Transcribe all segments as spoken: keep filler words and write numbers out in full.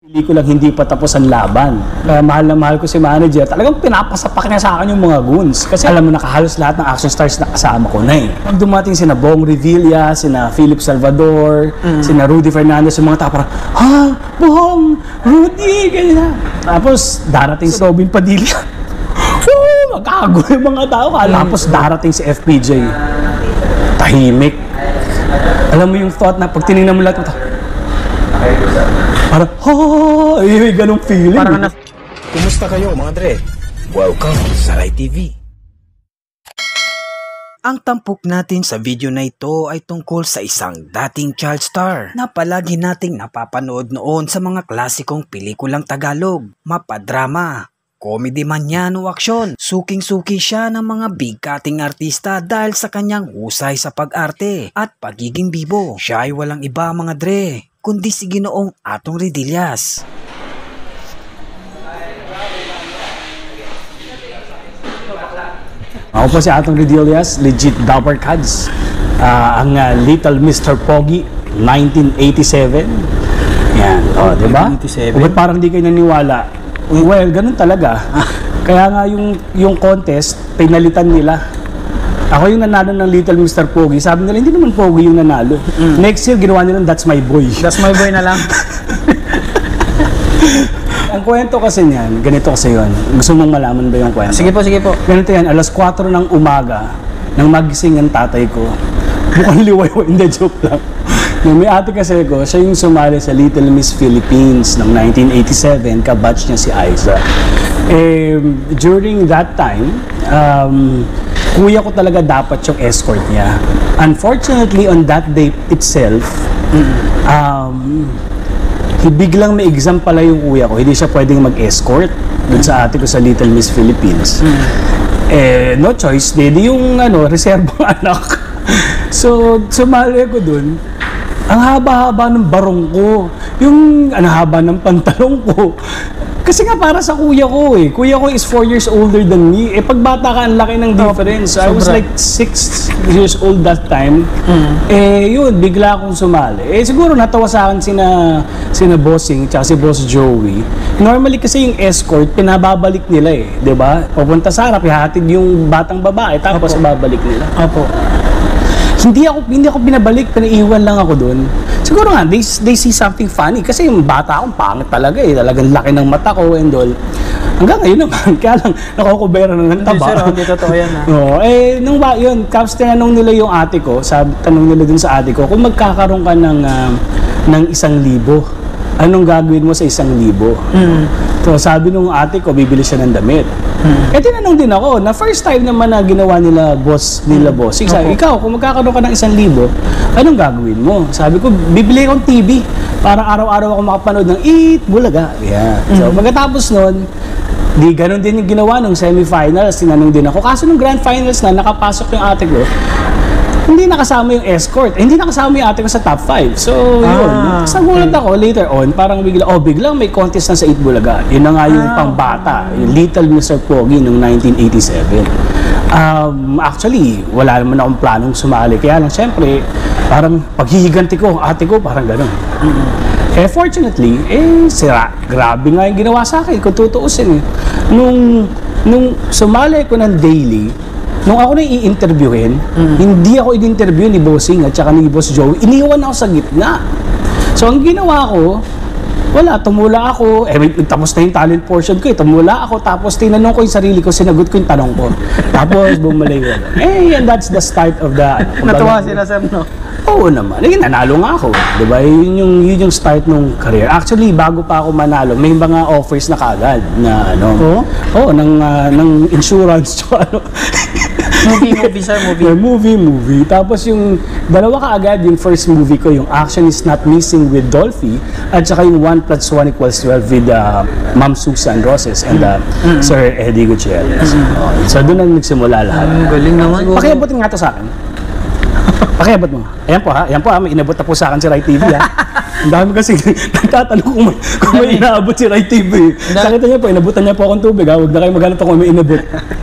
Pelikulang hindi pa tapos ang laban. Kaya mahal na mahal ko si manager. Talagang pinapasapak niya sa akin yung mga goons. Kasi alam mo, nakahalos lahat ng action stars na kasama ko na eh. Pag dumating sina Bong Revilla, sina Philip Salvador, mm. sina Rudy Fernandez, yung mga tao parang, ha? Bong! Rudy! Ganyan. Tapos darating si Robin Padilla. Oh, magkagulo yung mga tao. Tapos darating si F P J. Tahimik. Alam mo yung thought na pag tinignan mo lahat, parang, ha, eh, ganong feeling. Parang na... Kumusta kayo mga dre? Welcome sa Rai T V. Ang tampok natin sa video na ito ay tungkol sa isang dating child star na palagi nating napapanood noon sa mga klasikong pelikulang Tagalog, mapadrama, comedy man yan o aksyon. Suking-suki siya ng mga bigkating artista dahil sa kanyang husay sa pag-arte at pagiging bibo. Siya ay walang iba mga dre, kundi si Ginoong Atong Redillas. Ako po si Atong Redillas, legit Dapper Cads. Uh, ang uh, Little Mister Pogi, nineteen eighty-seven. Yan, oh, di ba? Bakit parang di kayo naniwala? Well, ganun talaga. Kaya nga yung, yung contest, pinalitan nila. Ako yung nanalo ng Little Mister Pogi. Sabi nila, hindi naman Pogi yung nanalo. Mm. Next year, ginawa nila, That's My Boy. That's My Boy na lang. Ang kwento kasi niyan, ganito kasi yun. Gusto mong malaman ba yung kwento? Sige po, sige po. Ganito yan, alas kwatro ng umaga, nang magising ang tatay ko. Mukhang liwayway, hindi, joke lang. Yung may ate kasi ko, siya yung sumali sa Little Miss Philippines ng nineteen eighty-seven, kabatch niya si Aiza. Eh, during that time, um, kuya ko talaga dapat yung escort niya. Unfortunately, on that day itself, um, biglang may exam pala yung kuya ko. Hindi siya pwedeng mag-escort dun sa ate ko sa Little Miss Philippines. Eh, no choice, dedi yung ano, reserbong anak. So, sumali ko dun. Ang haba-haba ng barong ko. Yung ang haba ng pantalong ko. Kasi nga para sa kuya ko eh. Kuya ko is four years older than me. Eh pag bata ka, ang laki ng difference. I was like six years old that time. Mm. Eh yun, bigla akong sumali. Eh siguro natawa sa akin sina, sina Bossing tsaka si Boss Joey. Normally kasi yung escort, pinababalik nila eh. Diba? Pupunta sa harap, ihatid yung batang babae, tapos Opo. babalik nila. Opo. Hindi ako, hindi ako binabalik, pinaiwan lang ako doon. Siguro nga, they, they see something funny. Kasi yung bata akong pangit talaga eh. Talagang laki ng mata ko and all. Hanggang ngayon naman, kaya lang nakukubera na ng taba. Hindi sir, hindi totoo yan ha. No, eh, nung ba, yun, tapos tinanong nila yung ate ko, sabi, tanong nila dun sa ate ko, kung magkakaroon ka ng, uh, ng isang libo, anong gagawin mo sa isang libo? Mm. So sabi nung ate ko, bibili siya ng damit. Hmm. Eh tinanong din ako, na first time naman na ginawa nila boss, nila hmm. boss. Sabi, ikaw, kung magkakaroon ka ng isang libo, anong gagawin mo? Sabi ko, bibili akong T V para araw-araw ako makapanood ng Eat Bulaga. Yeah. Hmm. So pagkatapos nun, di ganun din yung ginawa nung semifinals, tinanong din ako. Kaso nung grand finals na, nakapasok yung ate ko, hindi nakasama yung escort. Eh, hindi nakasama yung ate ko sa top five. So, ah, yun. Tapos nagulat ako later on, parang bigla, oh, biglang may contest na sa Eat Bulaga. Yun na nga yung ah, pangbata, yung Little Mister Pogi noong nineteen eighty-seven. Um, actually, wala naman akong planong sumali. Kaya lang, syempre, parang paghihiganti ko, ate ko, parang gano'n. Mm-hmm. Eh, fortunately, eh, sira. Grabe nga yung ginawa sa akin, kung tutuusin eh. Nung, nung sumali ko ng daily, nung ako na i-interviewin, mm. hindi ako i-interview ni Bossing at saka ni Boss Joey, iniwan ako sa gitna. So, ang ginawa ko, wala, tumula ako, eh, tapos na yung talent portion ko, eh, tumula ako, tapos tinanong ko yung sarili ko, sinagot ko yung tanong ko. Tapos, bumalik ko. Eh, and that's the start of the... Natuwa sila, Sam, no? Oo naman. Eh, nanalo nga ako. Diba? Yun yung, yun yung start nung career. Actually, bago pa ako manalo, may mga offers na kagad na ano. Oo? Oo, ng, uh, ng insurance. ano. Movie, movie, sir, movie. Yeah, movie, movie. Tapos yung dalawa kaagad, yung first movie ko, yung Action Is Not Missing with Dolphy, at saka yung One plus One equals twelve with uh, Ma'am Susan Roses and uh, mm-hmm. Sir Eddie Gutierrez. Mm-hmm. So, doon na nagsimula lahat. Mm, galing naman. Pakiabutin nga to sa akin. Pakiabot mo. Ayan po ha. Ayan po ha. May inabot na po sa akin si Rai T V ha. Ang dami kasi nagtatanong kung may, kung may inaabot si Rai T V. Sakita niya po, inabutan niya po akong tubig ha. Huwag na kayo maghanap kung may inabot.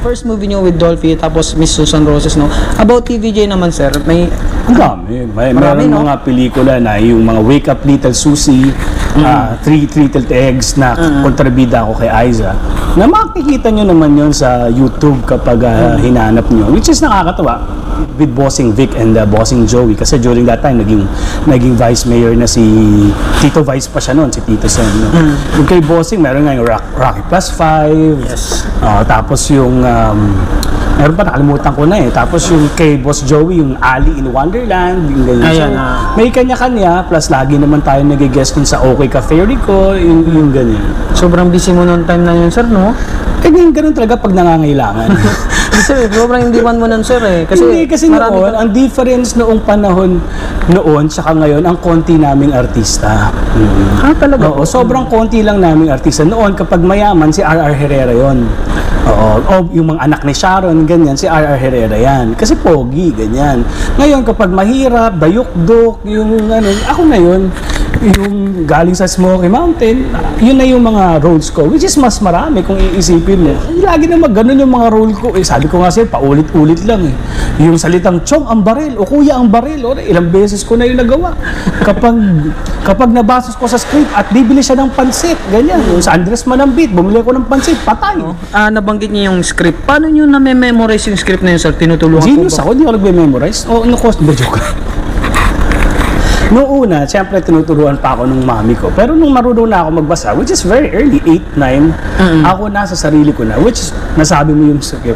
first movie nyo with Dolphy, tapos Miss Susan Roses, no? About T V J naman, sir, may... Ang dami. May Marami, meron no? mga pelikula na yung mga Wake Up Little Susie, ah, Three Little Eggs na kontrabida ako kay Aiza. Na makikita nyo naman yon sa YouTube kapag ah, hinanap nyo. Which is nakakatawa with Bossing Vic and uh, Bossing Joey. Kasi during that time, naging, naging vice mayor na si Tito Vice pa siya noon, si Tito Sen. No? Yung kay Bossing, meron nga yung Rock, Rocky Plus five. Yes. Ah, tapos yung... Um, meron pa, nakalimutan ko na eh. Tapos yung kay Boss Joey, yung Ali in Wonderland, yung ganyan. Ayan, So, ah. may kanya-kanya, plus lagi naman tayo nag-guest dun sa OK Cafe Rico, yung, yung ganyan. Sobrang busy mo noong time na yun, sir, no? Eh, ganyan, ganun talaga pag nangangailangan. Sir, sobrang hindi man mo nun, sir, eh. Kasi, Hindi, kasi marami noon, ka- ang difference noong panahon noon, tsaka ngayon, ang konti naming artista. Mm. Ah, talaga? Oo, sobrang konti lang naming artista. Noon, kapag mayaman, si R R Herrera yon. Oo, o yung mga anak ni Sharon, ganyan, si R R Herrera yan. Kasi pogi, ganyan. Ngayon, kapag mahirap, dayok-dok, yung ano, ako na yun, yung galing sa Smoky Mountain, yun na yung mga roles ko, which is mas marami kung iisipin mo. Lagi na magganon yung mga role ko. Eh, sabi ko nga sa'yo, paulit-ulit lang eh. Yung salitang, Chong, ang baril, o kuya, ang baril, o ilang beses ko na yung nagawa. Kapag, kapag nabasa ko sa script at bibili siya ng pansit, ganyan. Yung sa Andres Manambit, bumili ko ng pansit, patay. Ah, nabanggit niya yung script. Paano niyo na-memorize yung script na yun, sir? Tinutulungan Genius po ba? ako, hindi ako nagme-memorize. O, ano ko, ba joke? Noong una, siyempre tinuturuan pa ako ng mami ko. Pero nung marunong na ako magbasa, which is very early, eight, nine, ako nasa sarili ko na, which is, nasabi mo yung script.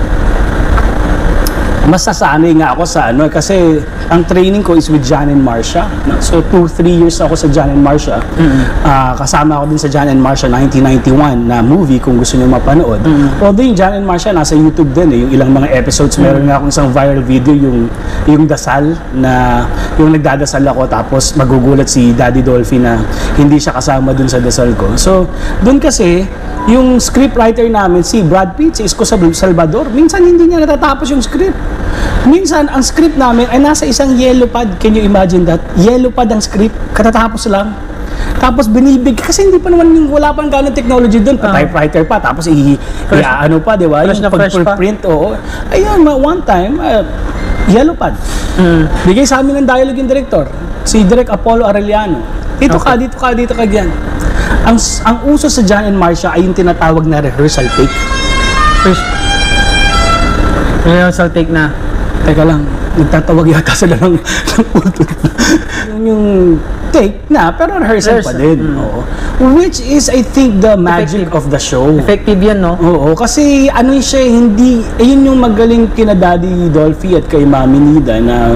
Mas nasanay nga ako sa ano, kasi ang training ko is with John and Marcia. No? So, two, three years ako sa John and Marcia. Ah, kasama ako din sa John and Marcia nineteen ninety-one na movie, kung gusto niyo mapanood. Although yung John and Marcia nasa YouTube din eh, yung ilang mga episodes. Meron nga akong isang viral video, yung, yung dasal, na yung nagdadasal ako, tapos magugulat si Daddy Dolphy na hindi siya kasama dun sa dasal ko. So, dun kasi, yung scriptwriter namin, si Brad Pitt, si Isko Salvador, minsan hindi niya natatapos yung script. Minsan, ang script namin ay nasa isang yellow pad. Can you imagine that? Yellow pad ang script, katatapos lang. Tapos binibig, kasi hindi pa naman yung wala pang gano'ng technology doon, pa Ah. typewriter pa, tapos i, i ano pa, di ba? Fresh na fresh pa. print, oo. Ayun, ma- one time, uh, yellow pad. Mm. Bigay sa amin ng dialogue yung director, si Direk Apollo Arellano. Dito ka, dito ka, dito ka, diyan. Ang, ang uso sa John and Marcia ay yung tinatawag na rehearsal take. First, rehearsal take na. Teka lang, nagtatawag yata sila ng, ng ulto. Yun yung take na, pero rehearsal pa Rehearsal, din. Oo. Which is, I think, the magic Effective. of the show. Effective yan, no? Oo, kasi ano siya, hindi, ayun yung magaling kina Daddy Dolphy at kay Mami Nida na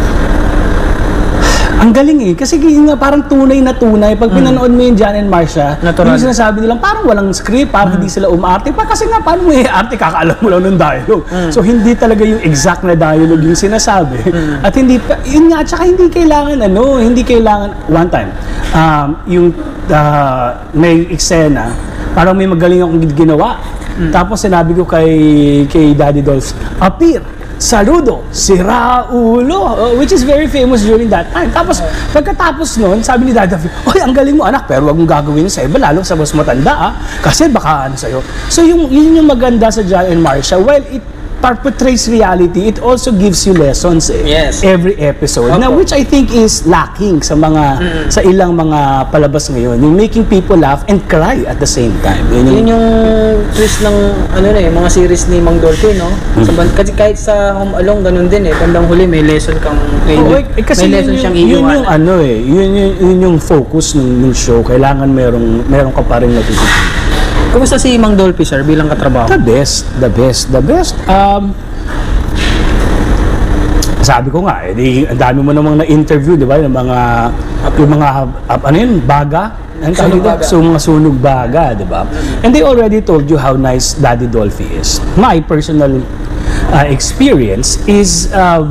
ang galing eh, kasi yun nga parang tunay na tunay. Pag pinanood mo yung John and Marcia, Natural. yung sinasabi nilang parang walang script, parang hindi sila umarte pa. Kasi nga, paano mo i-arte, kakaalam mo lang ng dialogue. So, hindi talaga yung exact na dialogue yung sinasabi. At hindi, pa- yun nga, tsaka hindi kailangan, ano, hindi kailangan, one time, um, yung uh, may eksena, parang may magaling akong ginawa. Tapos sinabi ko kay, kay Daddy Dolph, appear! Saludo, si Raulo, uh, which is very famous during that time. Tapos, pagkatapos nun, sabi ni Daddy, oy, ang galing mo anak, pero wag mong gagawin sa iba, lalo sa mas matanda, ah, kasi baka ano sa'yo. So, yung, yun yung maganda sa John and Marcia. Well, it portrays reality, it also gives you lessons eh, Yes. every episode. Opo. Na which I think is lacking sa mga sa ilang mga palabas ngayon. Yung making people laugh and cry at the same time. Yun yung, Yun yung twist ng ano na eh, mga series ni Mang Dolphy, no? Sa ban- kasi kahit sa Home Alone, ganun din eh. Bandang huli, may lesson kang, may, Oo, eh, eh, kasi may yun lesson yung, siyang yun iiwan. yung ano eh, yun, yun, yun yung focus ng, ng show. Kailangan merong, merong ka pa rin natutunan. Kumusta si Mang Dolphy, sir, bilang katrabaho? The best, the best, the best. Um, sabi ko nga, eh, di, ang dami mo namang na-interview, di ba? Yung mga, yung mga, uh, ano yun, baga? Ang tawag Sunog dito? baga. So, mga sunog baga, di ba? And they already told you how nice Daddy Dolphy is. My personal uh, experience is, uh,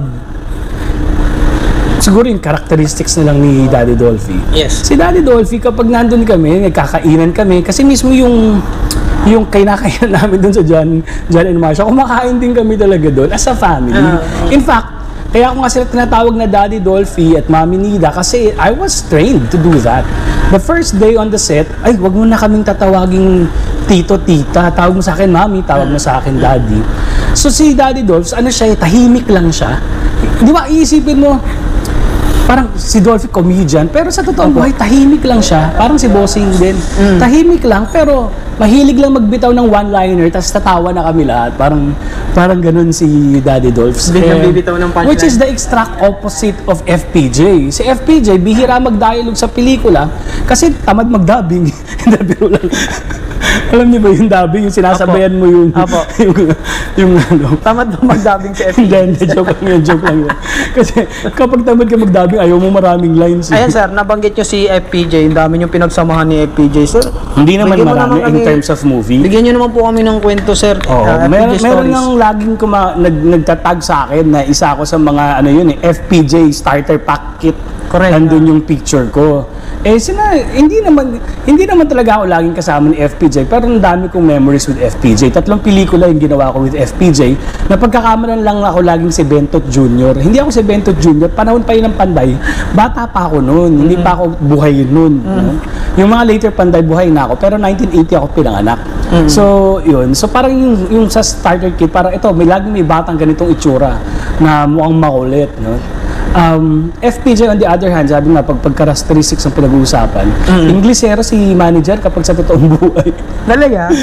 siguro yung characteristics na lang ni Daddy Dolphy. Yes. Si Daddy Dolphy, kapag nandun kami, nagkakainan kami, kasi mismo yung yung kinakainan namin dun sa John, John and Marcia, kumakain din kami talaga doon as a family. Ah, In fact, kaya ako nga sila tinatawag na Daddy Dolphy at Mami Nida kasi I was trained to do that. The first day on the set, ay, wag mo na kaming tatawaging tito, tita. Tawag mo sa akin, Mami, tawag mo sa akin, Daddy. So si Daddy Dolph, ano siya, tahimik lang siya. Di ba, iisipin mo, parang si Dolphy comedian, pero sa totoong buhay, tahimik lang siya. Parang si Bossing din. Mm. Tahimik lang, pero mahilig lang magbitaw ng one-liner, tapos tatawa na kami lahat. Parang, parang ganun si Daddy Dolph. Hindi nang bibitaw ng punchline. Which is the exact opposite of F P J. Si F P J, bihira mag-dialogue sa pelikula kasi tamad mag-dubbing. Hindi, biro lang. Alam niyo ba yung dubbing, yung sinasabayan mo yung, Apo. yung, yung ano. Tamad ba mag-dubbing sa F P J? Hindi, hindi, joke lang yun, joke lang yun. Kasi kapag tamad ka mag-dubbing, ayaw mo maraming lines. Eh. Ayan sir, nabanggit nyo si F P J, ang dami yung pinagsamahan ni F P J sir. Hindi naman Bigyan mo marami naman in kami- terms of movie. Bigyan nyo naman po kami ng kwento sir. Oo, uh, meron, F P J meron stories. nang laging kuma, nag, nagtatag sa akin na isa ako sa mga ano yun eh, F P J starter pack kit. Correct. Nandun yung picture ko. Eh, sina, hindi naman hindi naman talaga ako laging kasama ni F P J, pero ang dami kong memories with F P J. Tatlong pelikula yung ginawa ko with F P J. Napagkakamalan lang ako laging si Bentot Junior Hindi ako si Bentot Junior Panahon pa yun ng Panday. Bata pa ako noon. Hindi pa ako buhay noon. No? Yung mga later Panday, buhay na ako. Pero nineteen eighty ako pinanganak. Mm. So, yun. So, parang yung, yung sa starter kit, parang ito, may laging may batang ganitong itsura na mukhang makulit. No? Um, F P J on the other hand, sabi nga, pag pag-characteristics ang pinag-uusapan, Mm. Inglesero si manager kapag sa totoong buhay. Talaga?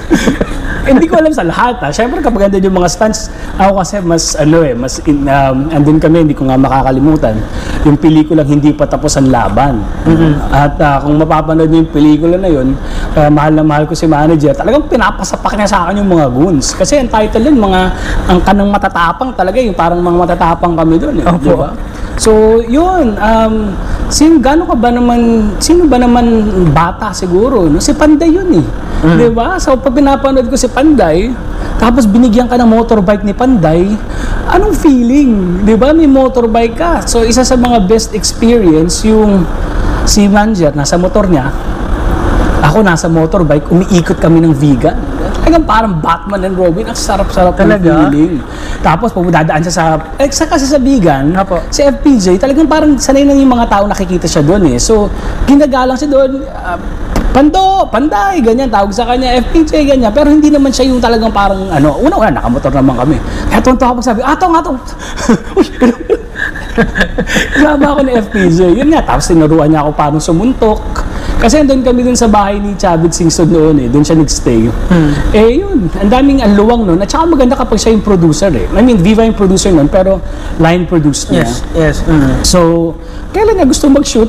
Hindi ko alam sa lahat ha. Siyempre kapag andun yung mga stunts, ako kasi mas ano eh, mas in, um, andun kami, hindi ko nga makakalimutan, yung pelikulang hindi pa tapos ang laban. Mm-hmm. At uh, kung mapapanood niyo yung pelikula na yun, kaya mahal na mahal ko si manager, talagang pinapasapak niya sa akin yung mga goons. Kasi ang title yun, mga ang kanang matatapang talaga, yung parang mga matatapang kami doon. Eh, Opo. di ba? So, yun, um, sino, gano'n ka ba naman, sino ba naman bata siguro? No? Si Panday yun eh. Mm. Di ba? So, pag pinapanood ko si Panday, tapos binigyan ka ng motorbike ni Panday, anong feeling? Di ba? May motorbike ka. So, isa sa mga best experience, yung si manager, nasa motor niya, ako nasa motorbike, umiikot kami ng vegan. Talagang parang Batman and Robin, ang sarap-sarap ng Talaga? feeling. Tapos pag dadaan siya sa, eh, sa kasi sa vegan, Apo. si F P J, talagang parang sanay na yung mga tao nakikita siya doon eh. So, ginagalang siya doon, ah, Pando, Panday, ganyan, tawag sa kanya, F P J, ganyan. Pero hindi naman siya yung talagang parang, ano, una-una, nakamotor naman kami. Kaya tuwan-tuwa ako pag sabi, ato nga to. Uy, kasama ako ni F P J. Yun nga, tapos tinuruan niya ako paano sumuntok. Kasi doon kami dun sa bahay ni Chavit Singson noon eh, doon siya nag-stay. Hmm. Eh yun, ang daming aluwang noon. At saka maganda kapag siya yung producer eh. I mean, Viva yung producer noon, pero line produced niya. Yes, yes. Mm. So, kailan niya gusto mag-shoot?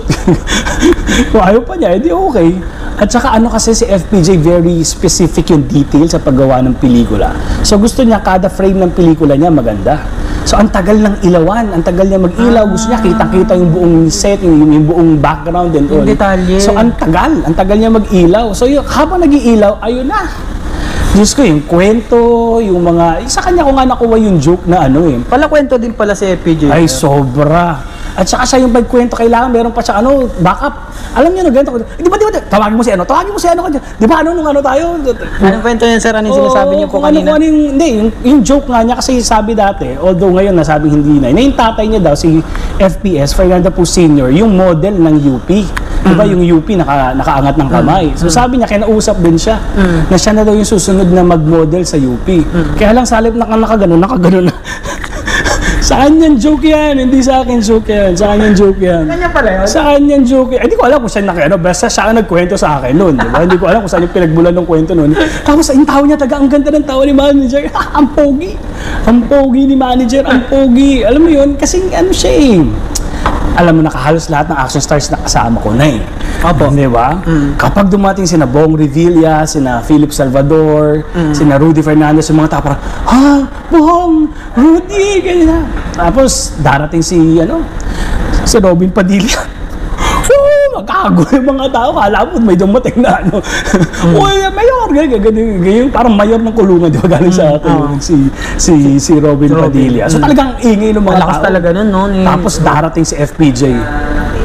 Kung ayaw pa niya, edi okay. At saka ano kasi si F P J, very specific yung detail sa paggawa ng pelikula. So, gusto niya kada frame ng pelikula niya maganda. So, ang tagal ng ilawan, ang tagal niya mag-ilaw. Gusto niya kitang-kita yung buong set, yung, yung buong background and all. Yung detalye. So, ang tagal, ang tagal niya mag-ilaw. So, yung, habang nag-iilaw, ayun na. Diyos ko, yung kwento, yung mga, sa kanya ko nga nakuha yung joke na ano eh. Pala kwento din pala si F P J. Ay, sobra. At saka siya yung pagkwento, kailangan meron pa siya ano, backup. Alam niyo no, ganito. Di ba, di ba, tawagin mo si ano, tawagin mo si ano. Di ba, ano, nung ano tayo? Anong kwento yan sir? Ano yung sinasabi niyo po kung ano, kanina? kung ano yung, hindi, yung, yung joke nga niya kasi sabi dati, although ngayon nasabing hindi na, na yung tatay niya daw, si F P S, Fernando Po Senior, yung model ng U P. Di ba, yung U P naka, nakaangat ng kamay. So sabi niya, kinausap din siya, na siya na daw yung susunod na mag-model sa U P. Kaya lang sa halip na nakaganon, nakaganon na. Sa kanyang joke yan, hindi sa akin joke yan. Sa kanyang joke yan. Kanya pala yun? Sa kanyang joke yan. Hindi ko alam kung saan nakiano. Basta siya ang nagkwento sa akin noon. Diba? Hindi ko alam kung saan yung pinagbulan ng kwento noon. Tapos yung tao niya, taga, ang ganda ng tao ni manager. Ah, ang pogi. Ang pogi ni manager. Ang pogi. Alam mo yun? Kasi ano siya eh. Alam mo, nakahalos lahat ng action stars na kasama ko na eh. Opo. Di ba? Mm. Kapag dumating sina Bong Revilla, sina Philip Salvador, Mm. sina Rudy Fernandez, yung mga tao parang, ha, Bong, Rudy, ganyan. Tapos darating si, ano, si Robin Padilla. Oh, magkagulo yung mga tao. Kala mo may dumating na ano. Mm. Uy, mayor, ganyan, ganyan, ganyan. Parang mayor ng kulungan, di ba? Galing sa atin, Oo. si, si, si Robin, Robin. Padilla. So Mm. talagang ingay ng mga Malakas tao. talaga nun, no? Ni... Tapos darating si F P J.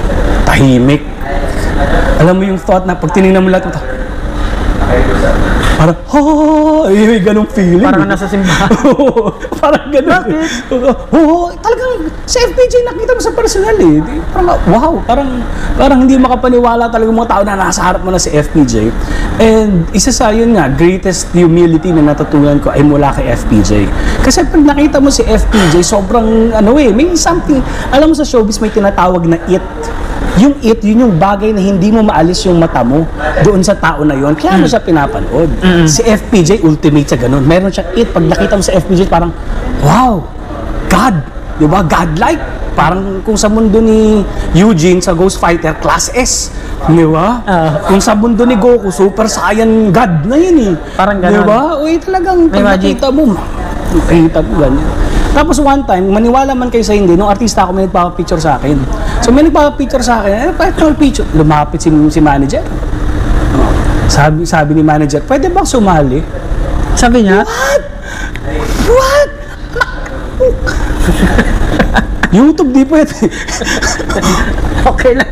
Tahimik. Alam mo yung thought na pag tinignan mo lahat mo, Parang, oh, may ganong feeling. Parang nasa simbahan. Oo, parang ganun. Oo, talagang sa F P J nakita mo sa personal eh. Di- Parang, wow, parang, parang hindi makapaniwala talaga mga tao na nasa harap mo na si F P J. And isa sa yun nga, greatest humility na natutunan ko ay mula kay F P J. Kasi pag nakita mo si F P J, sobrang, ano eh, may something, alam mo sa showbiz may tinatawag na it. Yung it, yun yung bagay na hindi mo maalis yung mata mo doon sa tao na yun. Kaya mo siya pinapanood. Si F P J, ultimate sa ganun. Meron siyang it. Pag nakita mo sa F P J, parang, wow, God. Di ba? God-like. Parang kung sa mundo ni Eugene sa Ghost Fighter, Class S. Di ba? Ah. Kung sa mundo ni Goku, Super Saiyan God na yun eh. Parang Di ganun. ba? Uy, talagang May pag magic. nakita mo, nakita mo ganyan. Tapos one time, maniwala man kayo sa hindi, nung artista ako may nagpapapicture sa akin. So may nagpapapicture sa akin, eh, pwede naman picture. Lumapit si, si manager. Oh, Sabi, sabi ni manager, pwede bang sumali? Sabi niya, What? What? YouTube di pwede. okay lang.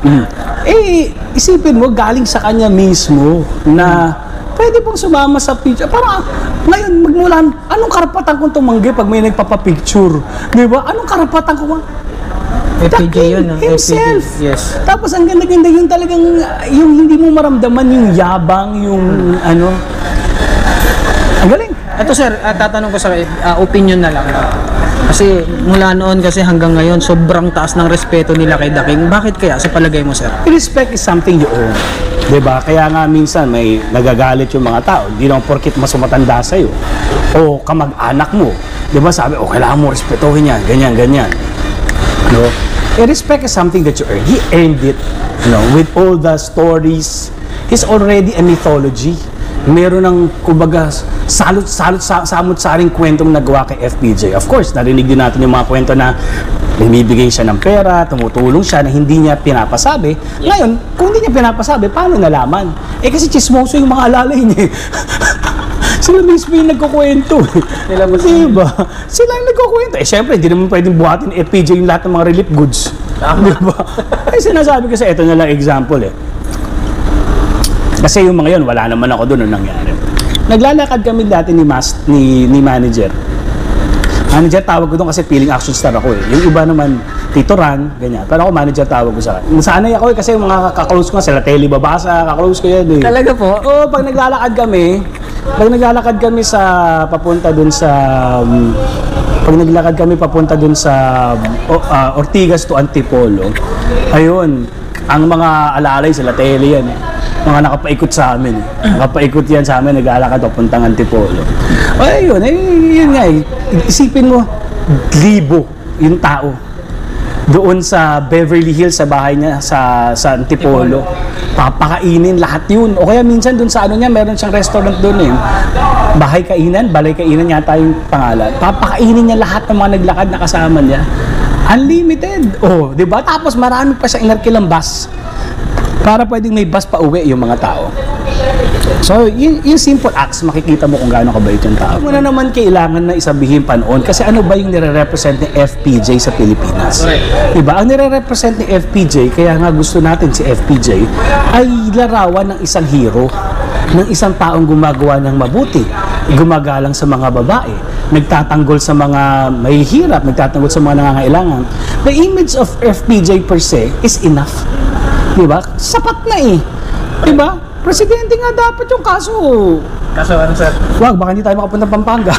Eh, isipin mo, galing sa kanya mismo na pwede pong sumama sa picture. Parang ngayon, magmulan, anong karapatan kong tumanggi pag may nagpapapicture? Di ba? Anong karapatan ko? F P J yun, ah. Himself. F P J, yes. Tapos ang ganda-ganda yung talagang, yung hindi mo maramdaman yung yabang, yung ano. Ang galing. Ito sir, ah, tatanong ko sa ah, opinion na lang. Kasi mula noon kasi hanggang ngayon, sobrang taas ng respeto nila kay The King. Bakit kaya sa palagay mo sir? Respect is something you earn. Diba? Kaya nga minsan may nagagalit yung mga tao. Hindi naman porkit mas matanda sa'yo. O kamag-anak mo. Diba? Sabi, oh, kailangan mo respetuhin yan. Ganyan, ganyan. No? Eh, respect is something that you earn. He earned it. You know, with all the stories. He's already a mythology. Meron ng, kumbaga, salot-salot, samot-saring kwentong nagawa kay F P J. Of course, narinig din natin yung mga kwento na bumibigay siya ng pera, tumutulong siya na hindi niya pinapasabi. Ngayon, kung hindi niya pinapasabi, paano nalaman? Eh kasi chismoso yung mga alalay niya. Sila mismo yung nagkukwento. Sila ba- Diba? Sila yung nagkukwento. Eh syempre, hindi naman pwedeng buhatin F P J yung lahat ng mga relief goods. Diba? Eh sinasabi ko sa ito na lang example eh. Kasi yung mga yun, wala naman ako doon nung nangyari. Naglalakad kami dati ni, mas, ni, ni manager. Manager tawag ko doon kasi feeling action star ako eh. Yung iba naman, Tito Ran, ganyan. Pero ako manager tawag ko sa kanya. Sanay ako eh kasi yung mga kaklose ko nga, sila Telly Babasa, kaklose ko yan eh. Talaga po? Oo, pag naglalakad kami, pag naglalakad kami sa, papunta doon sa, um, pag naglakad kami papunta doon sa o- ah, Ortigas to Antipolo, ayun, ang mga alalay sila Telly yan eh. Mga nakapaikot sa amin. Nakapaikot yan sa amin, nag-aalakad papuntang Antipolo. O ayun, eh, yun nga eh. Isipin mo, libo yung tao. Doon sa Beverly Hills, sa bahay niya, sa, sa Antipolo. Papakainin lahat yun. O kaya minsan doon sa ano niya, meron siyang restaurant doon eh. Bahay kainan, balay kainan yata yung pangalan. Papakainin niya lahat ng mga naglakad na kasama niya. Unlimited. Oh, di ba? Tapos marami pa siya inarkilang bus. Para pwedeng may bus pa uwi yung mga tao. So, yung, yung simple acts, makikita mo kung gaano kabait yung tao. Muna naman kailangan na isabihin panoon kasi ano ba yung nire-represent ni F P J sa Pilipinas? Diba? Ang nire-represent ni F P J, kaya nga gusto natin si F P J, ay larawan ng isang hero, ng isang taong gumagawa ng mabuti, gumagalang sa mga babae, nagtatanggol sa mga mahihirap, nagtatanggol sa mga nangangailangan. The image of F P J per se is enough. Diba? Sapat na eh. Diba? Presidente nga dapat yung kaso. Kaso ano sir? Wag, baka hindi tayo makapunta ng Pampanga.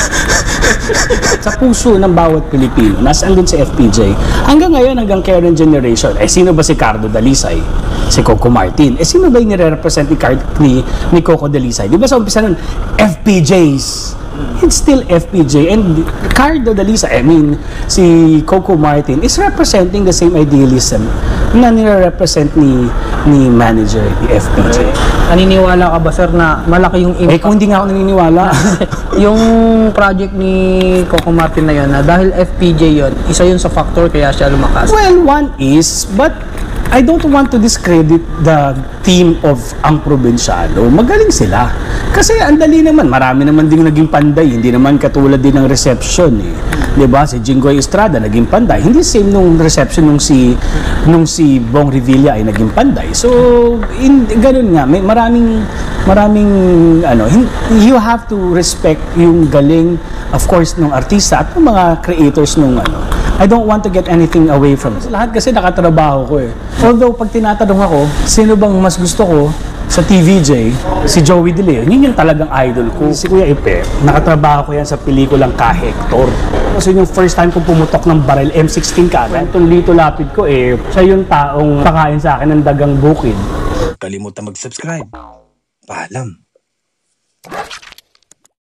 Sa puso ng bawat Pilipino, nasaan din si F P J. Hanggang ngayon, hanggang current generation, eh sino ba si Cardo Dalisay? Si Coco Martin. Eh sino ba yung nire-represent ni, Car- ni, ni Coco Dalisay? Di ba sa umpisa nun, F P Js. It's still F P J. And Cardo Dalisay, I mean, si Coco Martin is representing the same idealism na nire-represent ni, ni manager, ni F P J. Naniniwala ka ba sir na malaki yung Eh impact? kung hindi nga ako naniniwala. Yung project ni Coco Martin na yun, na dahil F P J yun, isa yun sa factor kaya siya lumakas. Well, one is, but I don't want to discredit the team of Ang Probinsyano. Magaling sila. Kasi ang dali naman, marami naman ding naging panday. Hindi naman katulad din ng reception eh. 'Di ba? Si Jinggoy Estrada naging panday. Hindi same nung reception nung si nung si Bong Revilla ay naging panday. So, in ganun nga, may maraming maraming ano, hin- you have to respect yung galing, of course, ng artista at ng mga creators nung ano. I don't want to get anything away from it. Lahat kasi nakatrabaho ko eh. Although, pag tinatanong ako, sino bang mas gusto ko sa T V J, si Joey De Leon, yun yung talagang idol ko. Si Kuya Ipe, nakatrabaho ko yan sa pelikulang Kahektor. Kasi yung first time kong pumutok ng baril, M sixteen kagad. Itong Lito Lapid ko eh, siya yung taong pakain sa akin ng dagang bukid. Kalimutan mag-subscribe. Paalam.